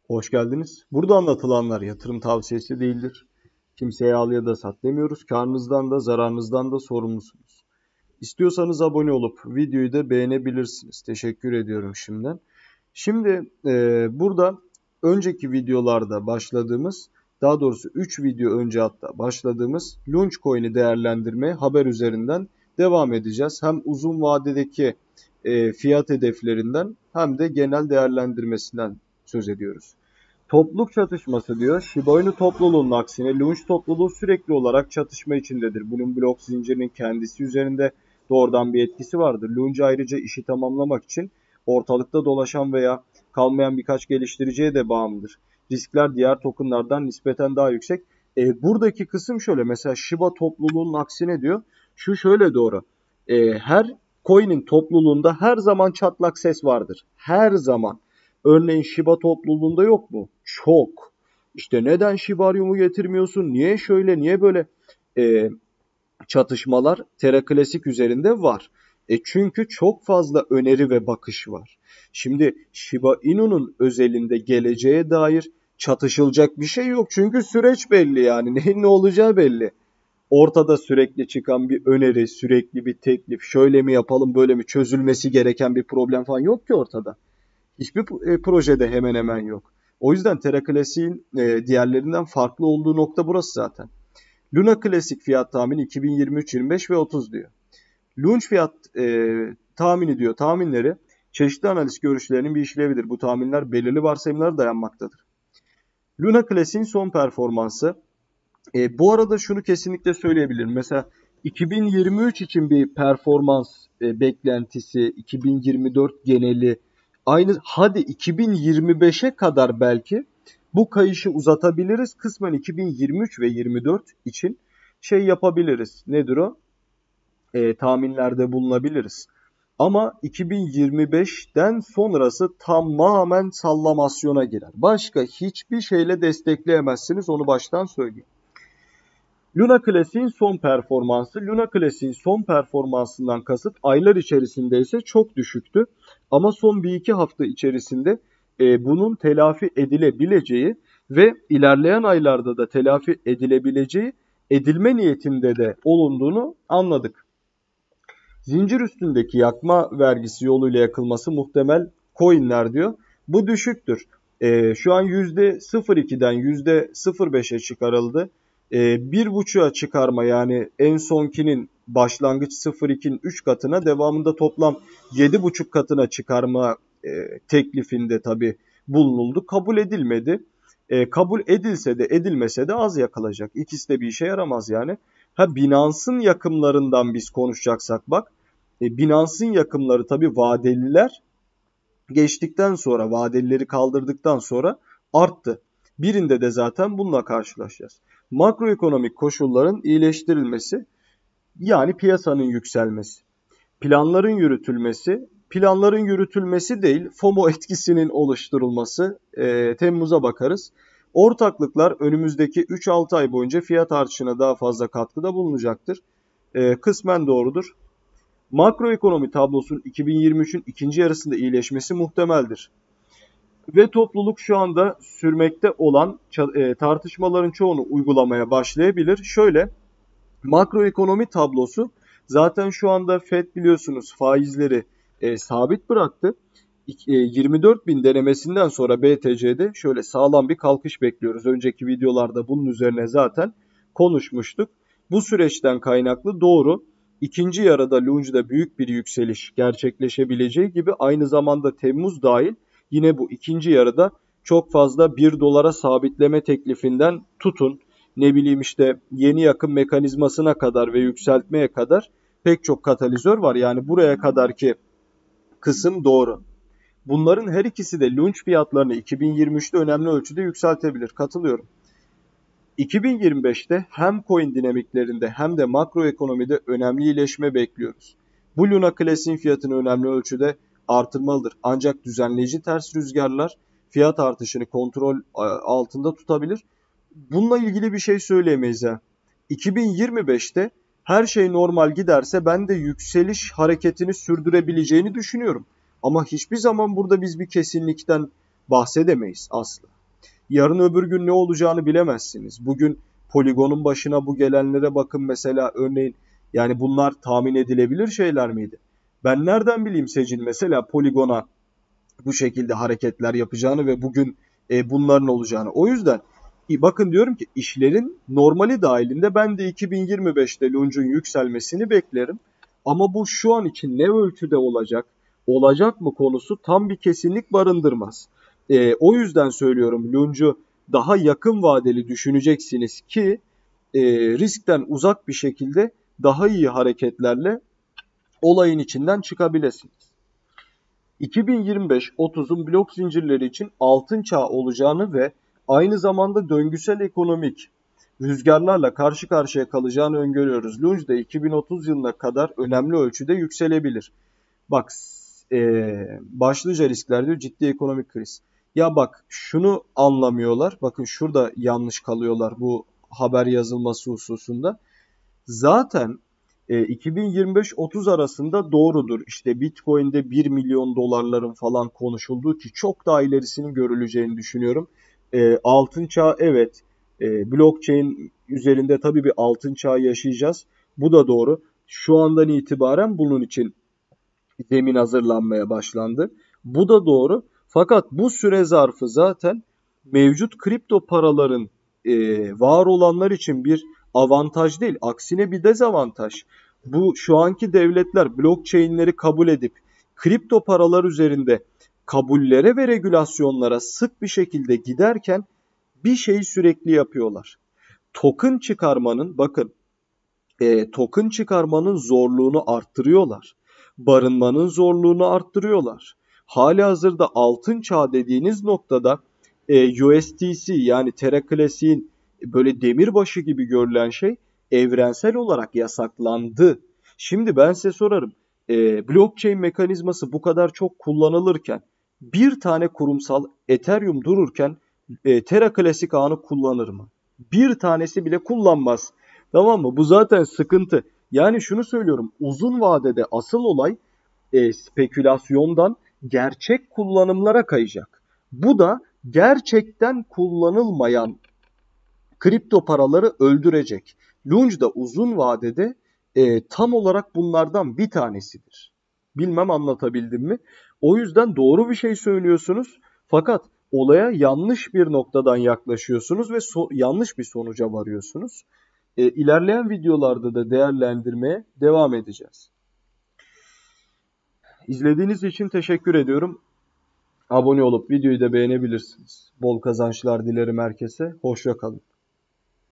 Hoş geldiniz. Burada anlatılanlar yatırım tavsiyesi değildir. Kimseye al ya da sat demiyoruz. Karnınızdan da zararınızdan da sorumlusunuz. İstiyorsanız abone olup videoyu da beğenebilirsiniz. Teşekkür ediyorum şimdiden. Şimdi burada önceki videolarda başladığımız, daha doğrusu 3 video önce hatta başladığımız Launchcoin'i değerlendirmeye haber üzerinden devam edeceğiz. Hem uzun vadedeki fiyat hedeflerinden hem de genel değerlendirmesinden söz ediyoruz. Topluluk çatışması diyor. Shiba Inu topluluğunun aksine Launch topluluğu sürekli olarak çatışma içindedir. Bunun blok zincirinin kendisi üzerinde doğrudan bir etkisi vardır. Launch ayrıca işi tamamlamak için ortalıkta dolaşan veya kalmayan birkaç geliştiriciye de bağımlıdır. Riskler diğer tokenlardan nispeten daha yüksek. Buradaki kısım şöyle. Mesela Shiba topluluğunun aksine diyor. Şu şöyle doğru. Her coin'in topluluğunda her zaman çatlak ses vardır. Her zaman. Örneğin Shiba topluluğunda yok mu? Çok. İşte neden Shibarium'u getirmiyorsun? Niye şöyle, niye böyle? Çatışmalar Terra Classic üzerinde var. Çünkü çok fazla öneri ve bakış var. Şimdi Shiba Inu'nun özelinde geleceğe dair çatışılacak bir şey yok. Çünkü süreç belli yani. Neyin ne olacağı belli. Ortada sürekli çıkan bir öneri, sürekli bir teklif, şöyle mi yapalım, böyle mi, çözülmesi gereken bir problem falan yok ki ortada. Hiçbir projede hemen hemen yok. O yüzden Terra Classic'in diğerlerinden farklı olduğu nokta burası zaten. Luna Classic fiyat tahmini 2023, 25 ve 30 diyor. Launch fiyat tahmini diyor. Tahminleri çeşitli analiz görüşlerinin bir işlevidir. Bu tahminler belirli varsayımlara dayanmaktadır. Luna Classic'in son performansı. Bu arada şunu kesinlikle söyleyebilirim. Mesela 2023 için bir performans beklentisi, 2024 geneli, aynı hadi 2025'e kadar belki bu kayışı uzatabiliriz. Kısmen 2023 ve 24 için şey yapabiliriz. Nedir o? Tahminlerde bulunabiliriz. Ama 2025'ten sonrası tamamen sallamasyona girer. Başka hiçbir şeyle destekleyemezsiniz. Onu baştan söyleyeyim. Luna Classic'in son performansı. Luna Classic'in son performansından kasıt aylar içerisinde ise çok düşüktü. Ama son 1-2 hafta içerisinde bunun telafi edilebileceği ve ilerleyen aylarda da telafi edilebileceği, edilme niyetinde de olunduğunu anladık. Zincir üstündeki yakma vergisi yoluyla yakılması muhtemel coinler diyor. Bu düşüktür. Şu an %0.2'den %0.5'e çıkarıldı. 1.5'a çıkarma, yani en sonkinin başlangıç 0.2'nin 3 katına, devamında toplam 7.5 katına çıkarma teklifinde tabi bulunuldu. Kabul edilmedi. Kabul edilse de edilmese de az yakılacak. İkisi de bir işe yaramaz yani. Binance'ın yakımlarından biz konuşacaksak bak. Binance'ın yakımları tabi vadeliler geçtikten sonra, vadelileri kaldırdıktan sonra arttı. Birinde de zaten bununla karşılaşacağız. Makroekonomik koşulların iyileştirilmesi, yani piyasanın yükselmesi, planların yürütülmesi değil, FOMO etkisinin oluşturulması, Temmuz'a bakarız. Ortaklıklar önümüzdeki 3-6 ay boyunca fiyat artışına daha fazla katkıda bulunacaktır. Kısmen doğrudur. Makroekonomi tablosunun 2023'ün ikinci yarısında iyileşmesi muhtemeldir. Ve topluluk şu anda sürmekte olan tartışmaların çoğunu uygulamaya başlayabilir. Şöyle, makroekonomi tablosu zaten şu anda FED biliyorsunuz faizleri sabit bıraktı. 24.000 denemesinden sonra BTC'de şöyle sağlam bir kalkış bekliyoruz. Önceki videolarda bunun üzerine zaten konuşmuştuk. Bu süreçten kaynaklı doğru. İkinci yarıda Lunge'da büyük bir yükseliş gerçekleşebileceği gibi aynı zamanda Temmuz dahil yine bu ikinci yarıda çok fazla 1 dolara sabitleme teklifinden tutun, ne bileyim işte yeni yakım mekanizmasına kadar ve yükseltmeye kadar pek çok katalizör var. Yani buraya kadarki kısım doğru. Bunların her ikisi de launch fiyatlarını 2023'te önemli ölçüde yükseltebilir. Katılıyorum. 2025'te hem coin dinamiklerinde hem de makroekonomide önemli iyileşme bekliyoruz. Bu Luna Classic'in fiyatını önemli ölçüde artırmalıdır. Ancak düzenleyici ters rüzgarlar fiyat artışını kontrol altında tutabilir. Bununla ilgili bir şey söyleyemeyiz. 2025'te her şey normal giderse ben de yükseliş hareketini sürdürebileceğini düşünüyorum. Ama hiçbir zaman burada biz bir kesinlikten bahsedemeyiz asla. Yarın öbür gün ne olacağını bilemezsiniz. Bugün poligonun başına bu gelenlere bakın mesela, örneğin yani bunlar tahmin edilebilir şeyler miydi? Ben nereden bileyim Secin mesela poligona bu şekilde hareketler yapacağını ve bugün bunların olacağını. O yüzden bakın diyorum ki işlerin normali dahilinde ben de 2025'te Lunge'un yükselmesini beklerim. Ama bu şu an için ne ölçüde olacak, olacak mı konusu tam bir kesinlik barındırmaz. O yüzden söylüyorum, Lunge'u daha yakın vadeli düşüneceksiniz ki riskten uzak bir şekilde daha iyi hareketlerle olayın içinden çıkabilirsiniz. 2025-30'un blok zincirleri için altın çağı olacağını ve aynı zamanda döngüsel ekonomik rüzgarlarla karşı karşıya kalacağını öngörüyoruz. Lunge de 2030 yılına kadar önemli ölçüde yükselebilir. Bak, başlıca riskler diyor, ciddi ekonomik kriz. Ya bak, şunu anlamıyorlar. Bakın şurada yanlış kalıyorlar bu haber yazılması hususunda. Zaten 2025-30 arasında doğrudur. İşte Bitcoin'de 1 milyon dolarların falan konuşulduğu, ki çok daha ilerisinin görüleceğini düşünüyorum. Altın çağı, evet, blockchain üzerinde tabii bir altın çağı yaşayacağız. Bu da doğru. Şu andan itibaren bunun için zemin hazırlanmaya başlandı. Bu da doğru. Fakat bu süre zarfı zaten mevcut kripto paraların var olanlar için bir avantaj değil, aksine bir dezavantaj. Bu şu anki devletler blockchain'leri kabul edip kripto paralar üzerinde kabullere ve regülasyonlara sık bir şekilde giderken bir şeyi sürekli yapıyorlar. Token çıkarmanın, bakın, token çıkarmanın zorluğunu arttırıyorlar. Barınmanın zorluğunu arttırıyorlar. Halihazırda altın çağı dediğiniz noktada USDC, yani Terra Classic'in böyle demirbaşı gibi görülen şey evrensel olarak yasaklandı. Şimdi ben size sorarım. Blockchain mekanizması bu kadar çok kullanılırken, bir tane kurumsal Ethereum dururken Terra Classic ağını kullanır mı? Bir tanesi bile kullanmaz. Tamam mı? Bu zaten sıkıntı. Yani şunu söylüyorum. Uzun vadede asıl olay spekülasyondan gerçek kullanımlara kayacak. Bu da gerçekten kullanılmayan kripto paraları öldürecek. Lunge da uzun vadede tam olarak bunlardan bir tanesidir. Bilmem anlatabildim mi? O yüzden doğru bir şey söylüyorsunuz. Fakat olaya yanlış bir noktadan yaklaşıyorsunuz ve yanlış bir sonuca varıyorsunuz. İlerleyen videolarda da değerlendirmeye devam edeceğiz. İzlediğiniz için teşekkür ediyorum. Abone olup videoyu da beğenebilirsiniz. Bol kazançlar dilerim herkese. Hoşça kalın.